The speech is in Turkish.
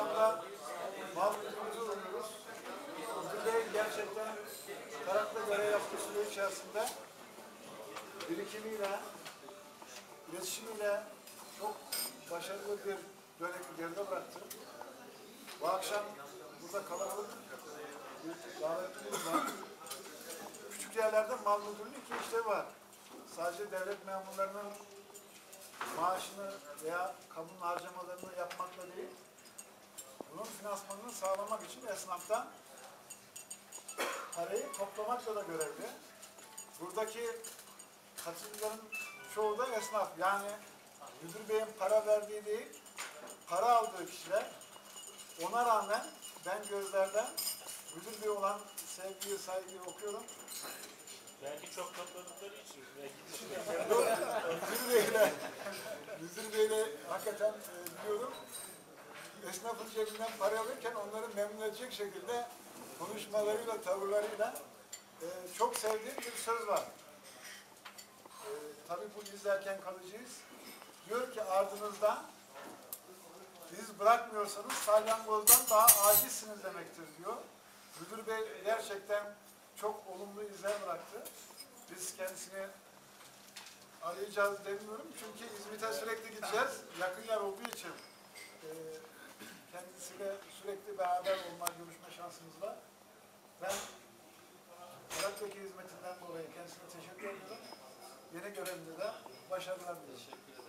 anda mal müdürümüzü uğurluyoruz. Müdür Bey gerçekten Tarak'ta görev yaptığı süre içerisinde birikimiyle, iletişimiyle çok başarılı bir dönemi geride bıraktı. Bu akşam burada kalabalık bir davetimiz var. Küçük yerlerde mal müdürlüğü iki işlevi var. Sadece devlet memurlarının maaşını veya kamunun harcamalarını yapmakla değil, bunun finansmanını sağlamak için esnaftan parayı toplamakla da görevli. Buradaki katılımcıların çoğu da esnaf. Yani müdür beyin para verdiği değil, para aldığı kişiler. Ona rağmen ben gözlerden müdür bey olan sevgiyi, saygıyı okuyorum. Belki çok topladıkları için. Müdür beyle hakikaten biliyorum. Esnafın cebinden para alırken onları memnun edecek şekilde konuşmalarıyla, tavırlarıyla çok sevdiğim bir söz var. Tabii bu izlerken kalıcıyız. Diyor ki ardınızda biz bırakmıyorsanız salyangozdan daha acizsiniz demektir diyor. Müdür bey gerçekten çok olumlu izler bıraktı. Biz kendisini arayacağız demiyorum çünkü İzmit'e sürekli gideceğiz. Yakın yer olduğu için kendisiyle sürekli beraber olma, görüşme şansımız var. Ben Tarak'taki hizmetinden dolayı kendisine teşekkür ediyorum. Yeni görevinde de başarılar diliyorum.